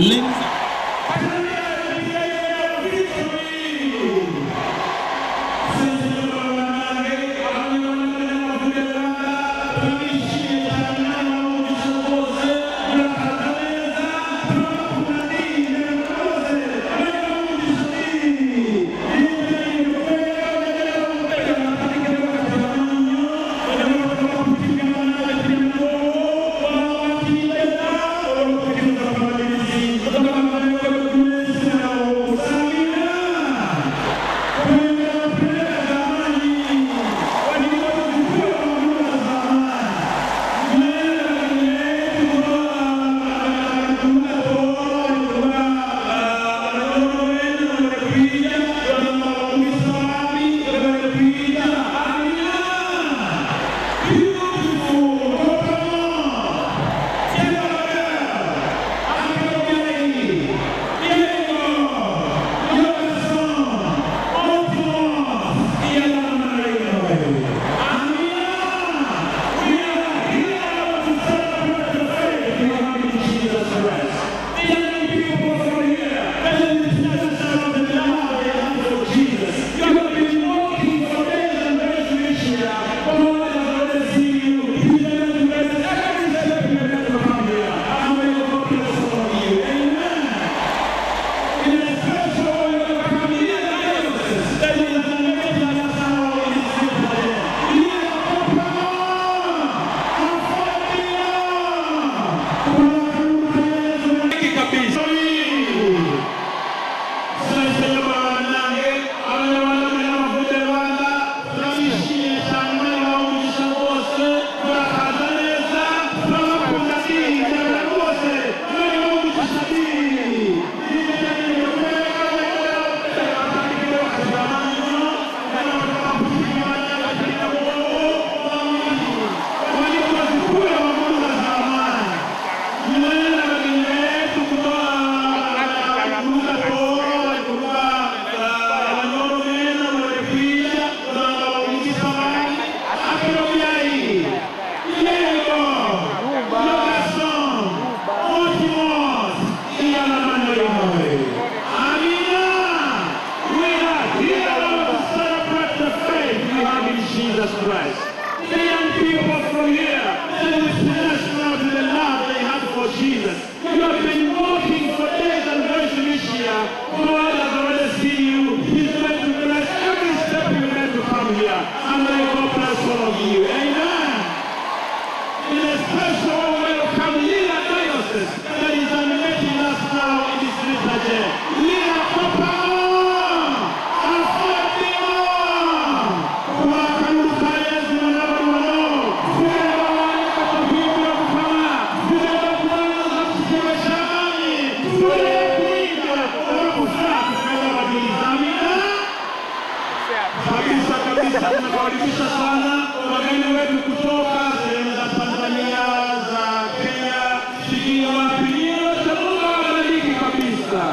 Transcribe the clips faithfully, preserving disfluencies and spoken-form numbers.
Tunakaribisha sana wageni wetu kutoka sehemu za Tanzania, za Kenya, sijui wapi. Mungu awabariki kabisa.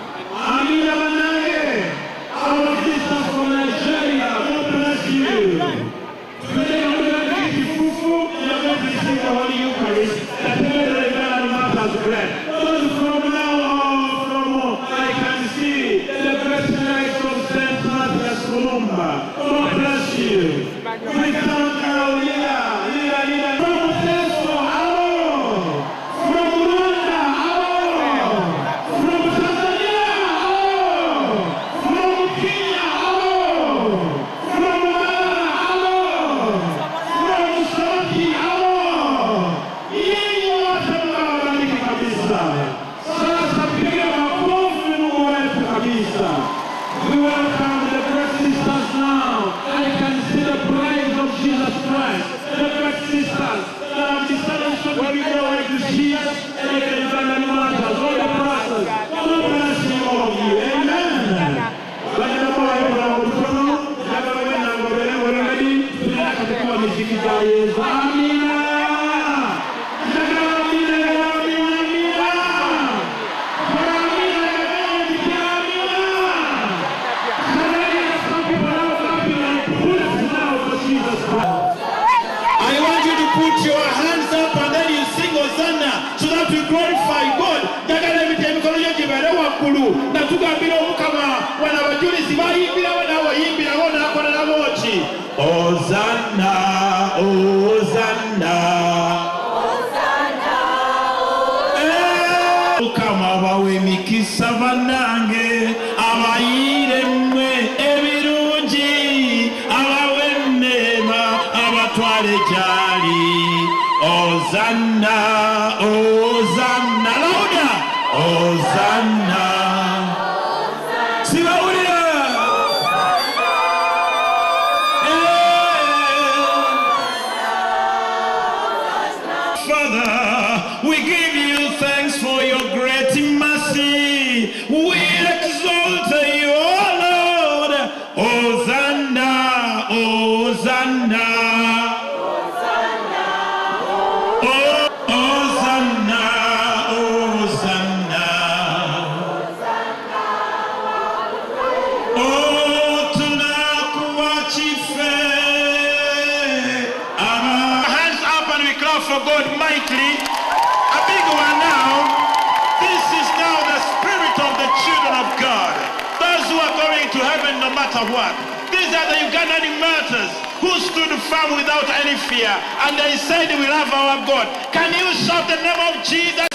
Amina manage. Our sisters from Nigeria, God bless you. Today we are going to kifufu, we are going to receive the Holy Eucharist. The prayer and martyrs bread. Those from now on, from I can see the great night from Saint Matthias Columba. God bless you. We thank our Lira, Lira waggulu natugambira omukama wana abajulizi bayimbirawo nawe yimbirawo nakola naboki Hosanna Hosanna Mukama bawe mikisa banange abayire mwe ebirungi abawe nnema abatwale gyali Hosanna Hosanna lauda Hosanna sibawulira Father, we give you thanks for your great mercy. We exalt you, O Lord. Hosanna, Hosanna. Oh, Hosanna, Hosanna. Oh, tunakuachife. Hands up and we clap for God mightily. A big one now. This is now the spirit of the children of God. Those who are going to heaven no matter what. These are the Ugandan martyrs who stood firm without any fear. And they said we love our God. Can you shout the name of Jesus?